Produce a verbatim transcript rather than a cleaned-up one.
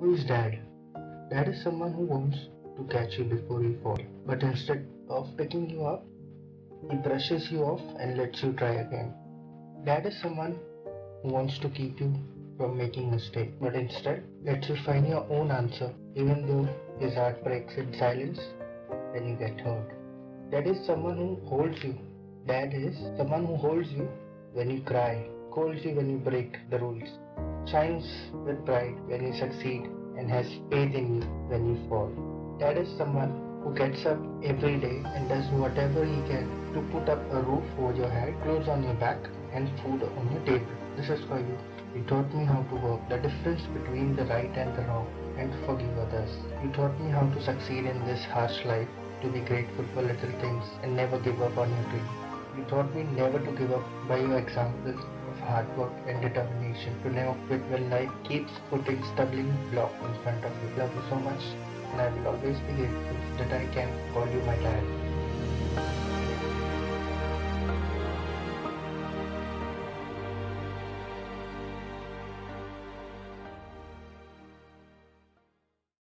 Who is dad? Dad is someone who wants to catch you before you fall. But instead of picking you up, he brushes you off and lets you try again. Dad is someone who wants to keep you from making mistakes, but instead lets you find your own answer, even though his heart breaks in silence when you get hurt. Dad is someone who holds you. Dad is someone who holds you when you cry, scolds you when you break the rules, shines with pride when you succeed, and has faith in you when you fall. Dad is someone who gets up every day and does whatever he can to put up a roof over your head, clothes on your back, and food on your table. This is for you. You taught me how to work, the difference between the right and the wrong, and to forgive others. You taught me how to succeed in this harsh life, to be grateful for little things, and never give up on your dream. You taught me never to give up by your examples of hard work and determination, to never quit when life keeps putting stumbling blocks in front of you. Love you so much, and I will always be grateful that I can call you my dad.